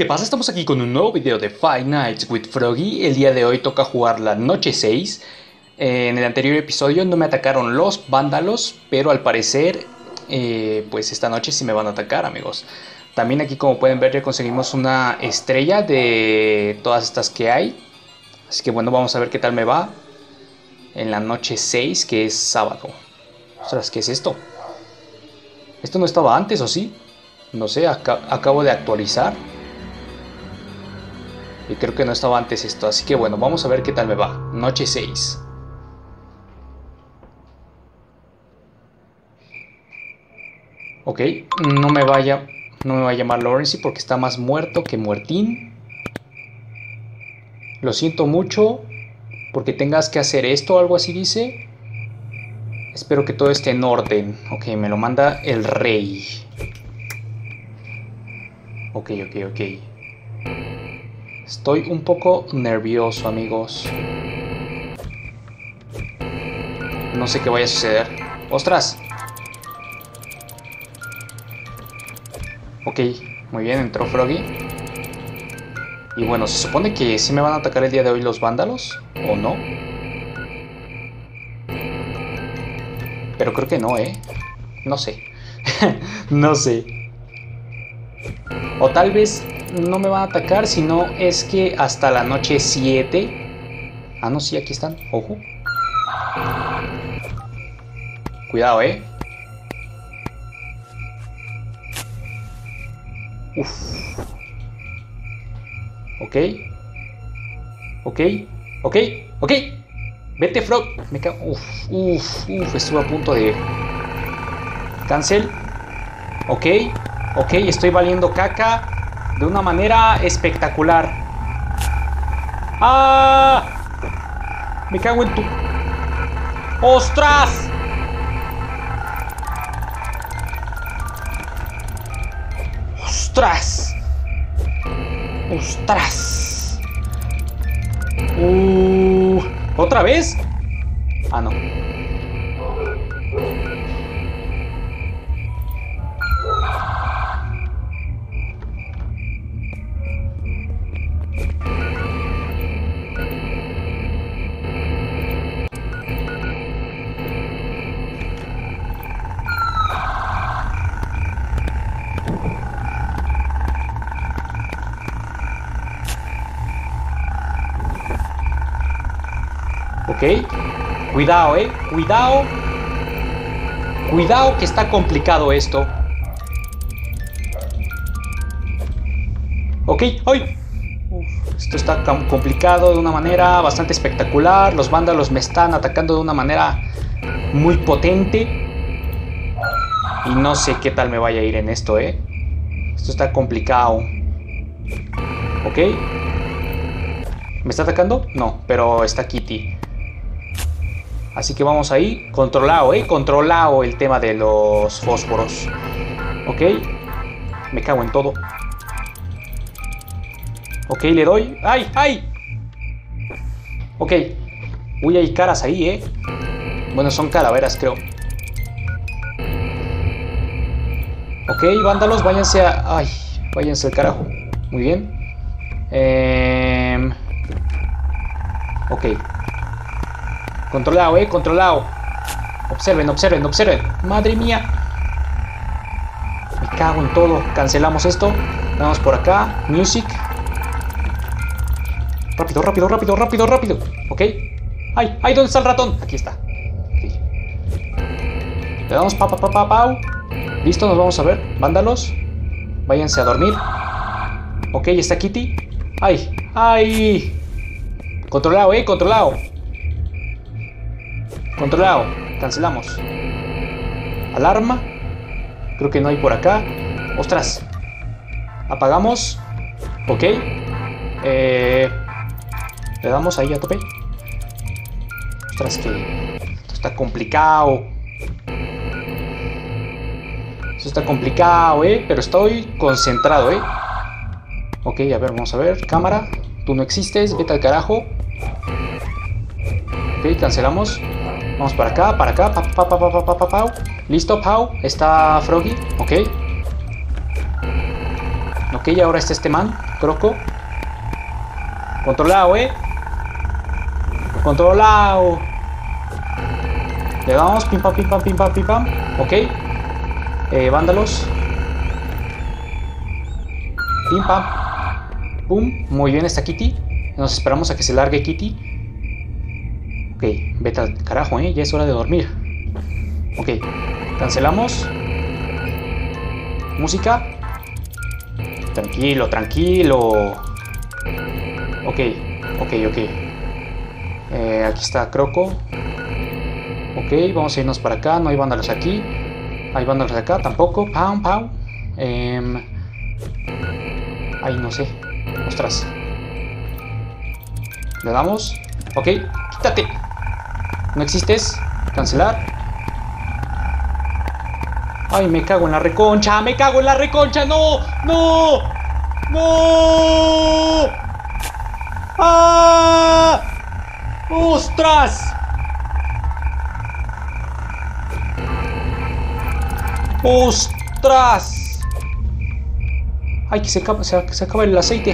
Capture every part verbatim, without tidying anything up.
¿Qué pasa? Estamos aquí con un nuevo video de Five Nights with Froggy. El día de hoy toca jugar la noche seis. eh, En el anterior episodio no me atacaron los vándalos, pero al parecer eh, pues esta noche sí me van a atacar, amigos. También aquí, como pueden ver, ya conseguimos una estrella de todas estas que hay. Así que bueno, vamos a ver qué tal me va en la noche seis, que es sábado. Ostras, ¿qué es esto? ¿Esto no estaba antes o sí? No sé, acá, acabo de actualizar. Y creo que no estaba antes esto, así que bueno, vamos a ver qué tal me va. Noche seis. Ok, no me vaya, no me va a llamar Lawrence porque está más muerto que muertín. Lo siento mucho porque tengas que hacer esto o algo así dice. Espero que todo esté en orden. Ok, me lo manda el rey. Ok, ok, ok. Estoy un poco nervioso, amigos. No sé qué vaya a suceder. ¡Ostras! Ok, muy bien, entró Froggy. Y bueno, se supone que sí me van a atacar el día de hoy los vándalos, ¿o no? Pero creo que no, ¿eh? No sé. No sé. O tal vez no me van a atacar, sino es que hasta la noche siete. Ah, no, sí, aquí están. Ojo. Cuidado, eh. Uf. Ok. Ok. Ok. Ok. Vete, Frog. Me cago. Uf. Uf. Uf. Estuve a punto de. Cancel. Ok. Ok. Estoy valiendo caca. De una manera espectacular. ¡Ah! Me cago en tu... ¡Ostras! ¡Ostras! ¡Ostras! Uh, ¿Otra vez? Ah, no. Ok, cuidado, eh, cuidado. Cuidado que está complicado esto. Ok, ¡ay! Uf, esto está complicado de una manera bastante espectacular. Los vándalos me están atacando de una manera muy potente. Y no sé qué tal me vaya a ir en esto, eh. Esto está complicado. Ok. ¿Me está atacando? No, pero está Kitty. Así que vamos ahí, controlado, eh, controlado el tema de los fósforos. Ok, me cago en todo. Ok, le doy. ¡Ay, ay! Ok, uy, hay caras ahí, eh. Bueno, son calaveras, creo. Ok, vándalos, váyanse a... Ay, váyanse al carajo. Muy bien. Eh... Ok. Controlado, eh, controlado. Observen, observen, observen. Madre mía. Me cago en todo. Cancelamos esto. Vamos por acá. Music. Rápido, rápido, rápido, rápido, rápido. Ok. ¡Ay, ay! ¿Dónde está el ratón? Aquí está. Okay. Le damos pa, pa, pa, pa, pau. Listo, nos vamos a ver. Vándalos. Váyanse a dormir. Ok, está Kitty. ¡Ay! ¡Ay! Controlado, eh, controlado. Controlado, cancelamos. Alarma. Creo que no hay por acá. Ostras. Apagamos. Ok. Eh, Le damos ahí a tope. Ostras, que esto está complicado. Esto está complicado, eh. Pero estoy concentrado, eh. Ok, a ver, vamos a ver. Cámara, tú no existes, vete al carajo. Ok, cancelamos. Vamos para acá, para acá, pa, pa, pa, pa, pa, pa, pa, pa. Listo, Pau. Está Froggy, ok. Ok, ahora está este man. Croco. Controlado, eh. Controlado. Le damos pim pam, pim pam, pim pam, pim pam. Ok. Eh, vándalos. Pim pam. Pum. Muy bien, está Kitty. Nos esperamos a que se largue Kitty. Ok, vete al carajo, eh. Ya es hora de dormir. Ok. Cancelamos. Música. Tranquilo, tranquilo. Ok, ok, ok. Eh, aquí está Croco. Ok, vamos a irnos para acá. No hay vándalos aquí. Hay vándalos acá, tampoco. Pau, pau. Eh, ay, no sé. Ostras. Le damos. Ok, quítate. No existes. Cancelar. Ay, me cago en la reconcha. Me cago en la reconcha. No, no, no. ¡Ah! ¡Ostras! ¡Ostras! Ay, que se acaba, se, se acaba el aceite.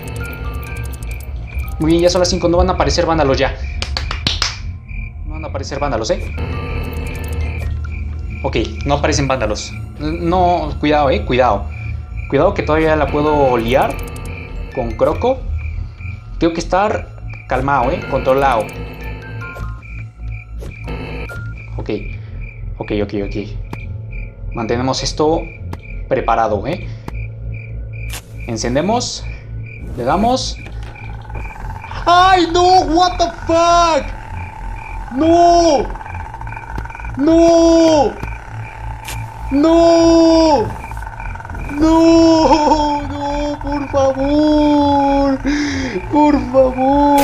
Muy bien, ya son las cinco. No van a aparecer vándalos ya. No van a aparecer vándalos, ¿eh? Ok, no aparecen vándalos. No, cuidado, eh, cuidado. Cuidado que todavía la puedo liar con Croco. Tengo que estar calmado, eh, controlado. Ok, ok, ok, ok. Mantenemos esto preparado, eh. Encendemos. Le damos. ¡Ay, no! ¡What the fuck! ¡No! ¡No! ¡No! ¡No! ¡No! ¡Por favor! ¡Por favor!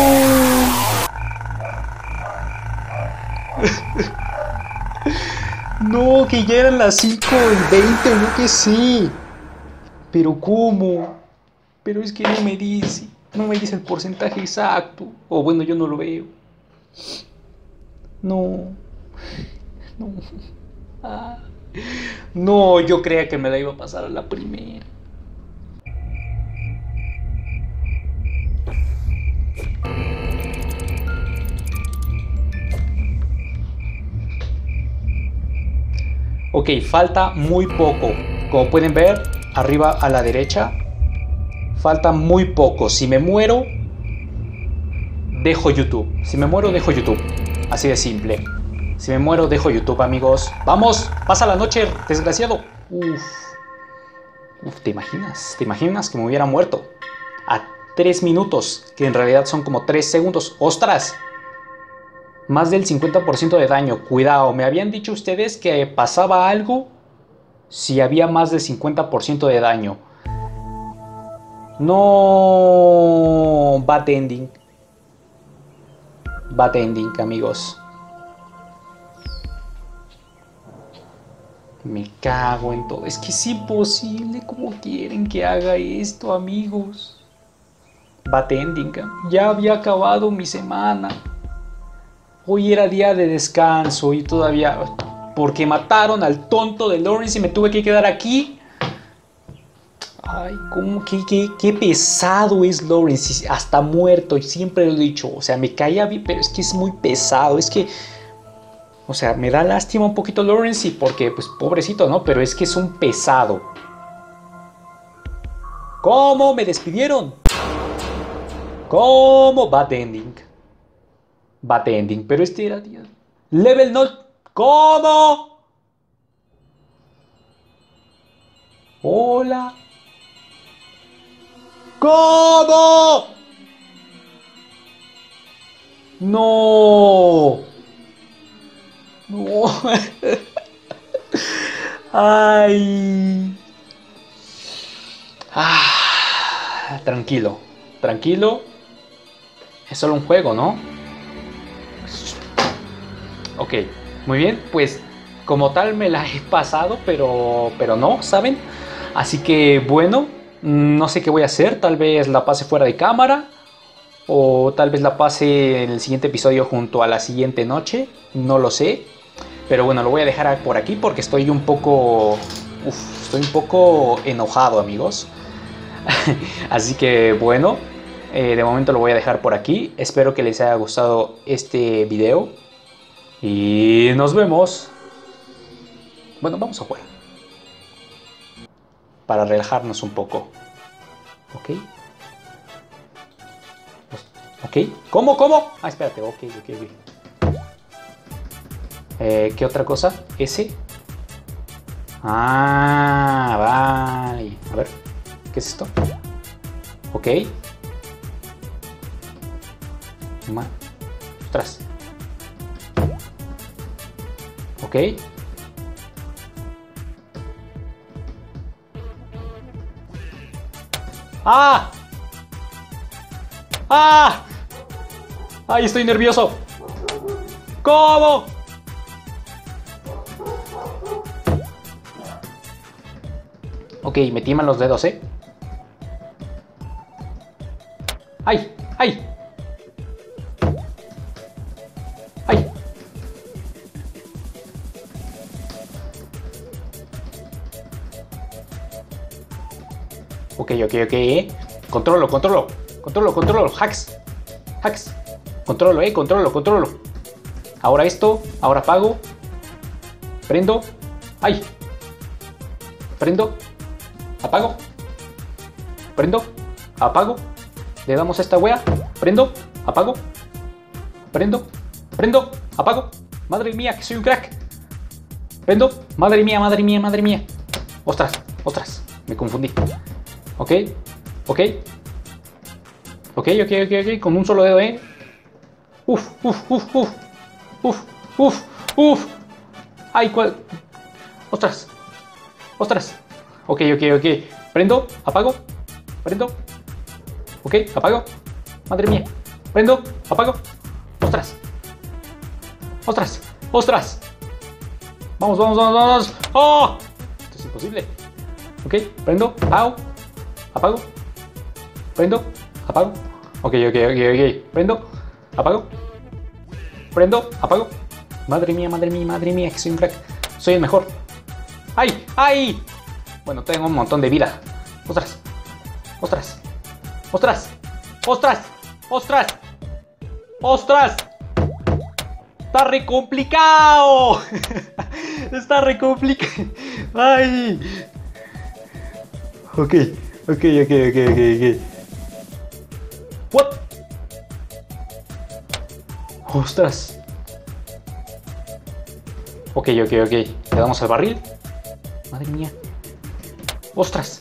No, que ya eran las cinco y veinte, no que sé. Pero ¿cómo? Pero es que no me dice. No me dice el porcentaje exacto. O bueno, yo no lo veo. No. No. Ah. No, yo creía que me la iba a pasar a la primera. Ok, falta muy poco. Como pueden ver, arriba a la derecha, falta muy poco. Si me muero, dejo YouTube. Si me muero, dejo YouTube. Así de simple. Si me muero, dejo YouTube, amigos. ¡Vamos! ¡Pasa la noche, desgraciado! Uf. Uf, ¿te imaginas? ¿Te imaginas que me hubiera muerto? A tres minutos, que en realidad son como tres segundos. ¡Ostras! Más del cincuenta por ciento de daño. Cuidado, me habían dicho ustedes que pasaba algo si había más del cincuenta por ciento de daño. No. Bad ending. Bad ending, amigos. Me cago en todo. Es que es imposible. ¿Cómo quieren que haga esto, amigos? Bad ending. Ya había acabado mi semana. Hoy era día de descanso y todavía... Porque mataron al tonto de Lawrence y me tuve que quedar aquí. Ay, cómo, qué, qué, qué pesado es Lawrence. Hasta muerto, siempre lo he dicho. O sea, me caía bien, pero es que es muy pesado. Es que... O sea, me da lástima un poquito Lawrence porque, pues, pobrecito, ¿no? Pero es que es un pesado. ¿Cómo me despidieron? ¿Cómo? Bad ending. Bad ending, pero este era día. Level no. ¿Cómo? Hola. ¿Cómo? No. No. Ay. Ah, tranquilo. Tranquilo. Es solo un juego, ¿no? Ok, muy bien, pues como tal me la he pasado, pero, pero no, ¿saben? Así que bueno, no sé qué voy a hacer, tal vez la pase fuera de cámara o tal vez la pase en el siguiente episodio junto a la siguiente noche, no lo sé. Pero bueno, lo voy a dejar por aquí porque estoy un poco... Uf, estoy un poco enojado, amigos. Así que bueno, eh, de momento lo voy a dejar por aquí. Espero que les haya gustado este video. Y nos vemos. Bueno, vamos a jugar. Para relajarnos un poco. ¿Ok? ¿Ok? ¿Cómo? ¿Cómo? Ah, espérate. Ok, ok, ok. Eh, ¿Qué otra cosa? ¿Ese? Ah, vale. A ver. ¿Qué es esto? Ok. Ma- Ostras. Ok. ¡Ah! ¡Ah! ¡Ay, estoy nervioso! ¿Cómo? Ok, me timan los dedos, ¿eh? ¡Ay! ¡Ay! ¡Ay! Ok, ok, ok, eh. Controlo, controlo. Controlo, controlo. Hacks. Hacks. Controlo, eh. Controlo, controlo. Ahora esto. Ahora apago. Prendo. ¡Ay! Prendo. Apago. Prendo. Apago. Le damos a esta wea. Prendo. Apago. Prendo. Prendo. Apago. Madre mía, que soy un crack. Prendo. Madre mía, madre mía, madre mía. Ostras, ostras. Me confundí. Ok. Ok. Ok, ok, ok, ok. Con un solo dedo, eh. Uf, uf, uf, uf. Uf, uf, uf. Ay, cuál. Ostras. Ostras. Ok, ok, ok. Prendo. Apago. Prendo. Ok, apago. Madre mía. Prendo. Apago. Ostras. Ostras. Ostras. Vamos, vamos, vamos, vamos. ¡Oh! Esto es imposible. Ok, prendo. Au. Apago. Prendo. Apago. Ok, ok, ok, ok. Prendo. Apago. Prendo. Apago. Madre mía, madre mía, madre mía, que soy un crack. Soy el mejor. ¡Ay! ¡Ay! Bueno, tengo un montón de vida. Ostras. Ostras. Ostras. Ostras. Ostras. Ostras. Está re complicado. Está re complicado. Ay. Ok. Ok, ok, ok, ok, ok. What? Ostras. Ok, ok, ok. Le damos al barril. Madre mía. Ostras.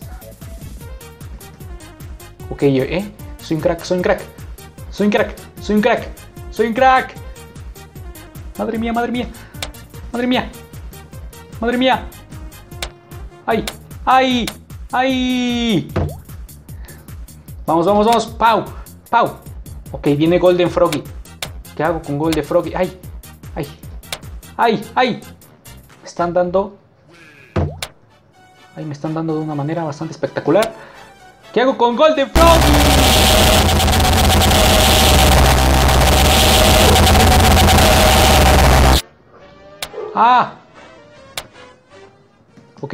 Ok, eh. Soy un crack, soy un crack. Soy un crack, soy un crack. Soy un crack. Madre mía, madre mía. Madre mía. Madre mía. Ay, ay, ay. Vamos, vamos, vamos. Pau, pau. Ok, viene Golden Froggy. ¿Qué hago con Golden Froggy? Ay, ay, ay, ay. Me están dando. Ay, me están dando de una manera bastante espectacular. ¿Qué hago con Golden Froggy? Ah. Ok.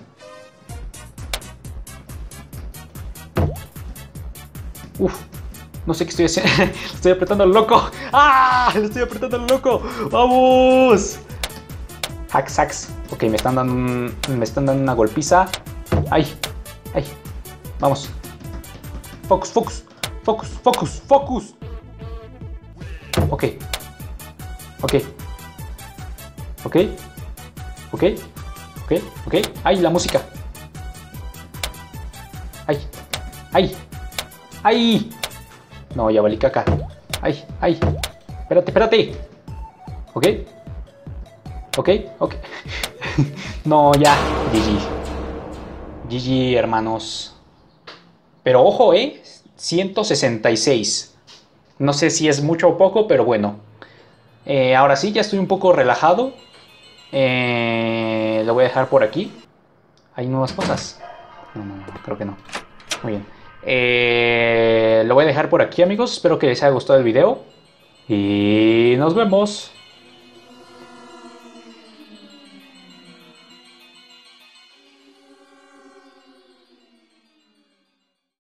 Uf. No sé qué estoy haciendo. Estoy apretando al loco. ¡Ah! Le estoy apretando al loco. ¡Vamos! Hacks, hacks. Ok, me están dando un, me están dando una golpiza. ¡Ay! ¡Ay! Vamos. Focus, focus. Focus, focus, focus. Ok. Ok. Ok. Ok. Ok. Ok. ¡Ay, la música! ¡Ay! ¡Ay! ¡Ay! No, ya valí caca. ¡Ay! ¡Ay! Espérate, espérate. ¿Ok? ¿Ok? ¿Ok? No, ya. G G. G G, hermanos. Pero ojo, ¿eh? ciento sesenta y seis. No sé si es mucho o poco, pero bueno. Eh, ahora sí, ya estoy un poco relajado. Eh, lo voy a dejar por aquí. ¿Hay nuevas cosas? No, no, no, creo que no. Muy bien. Eh, lo voy a dejar por aquí, amigos. Espero que les haya gustado el video. Y nos vemos.